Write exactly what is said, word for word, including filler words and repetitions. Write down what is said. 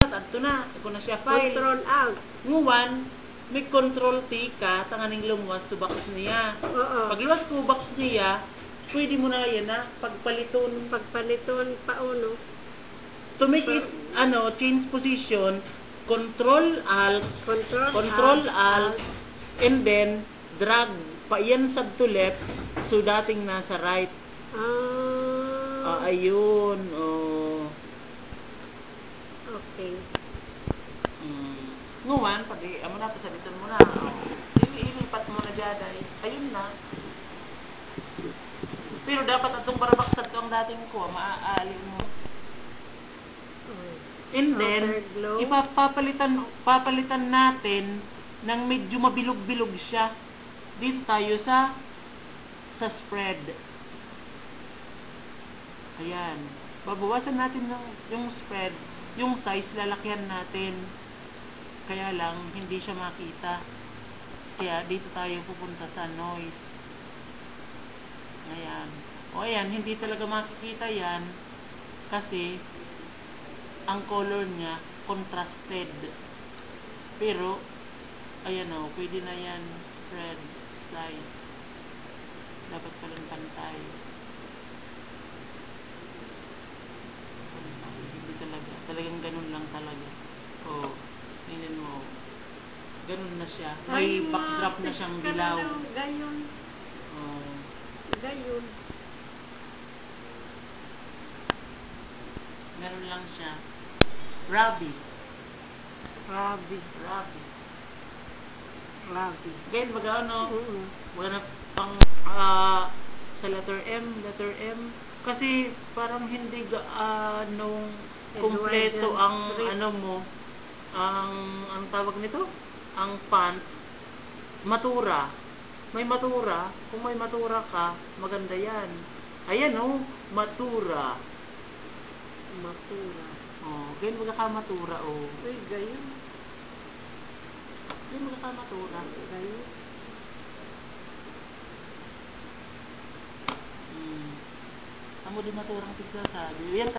dapat adto na kung na siya file. Control out. Nguwan, may control T ka, tanganing lumuwas to box niya. Oo. Pag luwas ko box niya, pwede mo na yan na pagpaliton. Pagpaliton pa uno. To make it, ano, change position, control alt, Control, control alt, alt, and then drag pa yan sab to left, so dating nasa right. Ah. Ah, ayun, oh. Okay. Mm. Nguwan, pati, amo na, pasalitan mo na. Oh. Ilipat mo na dyan, ay, ayun na. Pero dapat atong barabaksad ko ang dating ko, maaalin mo. And then, Overglow. ipapapalitan papalitan natin ng medyo mabilog-bilog siya. Dito tayo sa sa spread. Ayan. Babawasan natin ng, yung spread, yung size, lalakyan natin. Kaya lang, hindi siya makita. Kaya dito tayo pupunta sa noise. Ayan. O ayan, hindi talaga makikita yan kasi ang color niya contrasted. Pero, ayan o, pwede na yan spread, size. Dapat palang pantay. Pantay, hindi talaga. Talagang ganun lang talaga. O, tingnan mo. Ganun na siya. May Ay, backdrop na siyang dilaw. Gayon. O, Gayon. meron lang siya. Rabi. Rabi. Rabi. Rabi. Ganyan, mag-ano, Oo. wala pang ah, sa letter M, letter M. Kasi parang hindi gaanong kumpleto Edwardian ang Street. ano mo, ang ang tawag nito, ang font, matura. May matura. Kung may matura ka, maganda yan. Ayan o, matura. Matura. Oh, ganyan mga kamatura o. Uy, gayon. Ganyan mga kamatura. Gayon. Hmm. Amo di maturang pigsa sabi. Yan